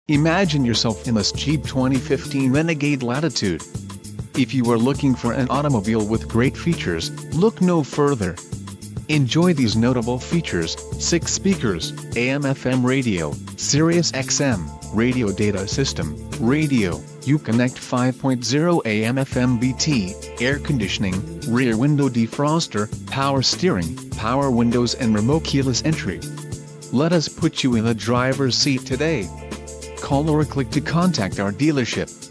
Imagine yourself in this Jeep 2015 Renegade Latitude. If you are looking for an automobile with great features, look no further. Enjoy these notable features: 6 speakers, AM/FM radio, Sirius XM, radio data system, radio, Uconnect 5.0 AM/FM BT, air conditioning, rear window defroster, power steering, power windows and remote keyless entry. Let us put you in the driver's seat today. Call or click to contact our dealership.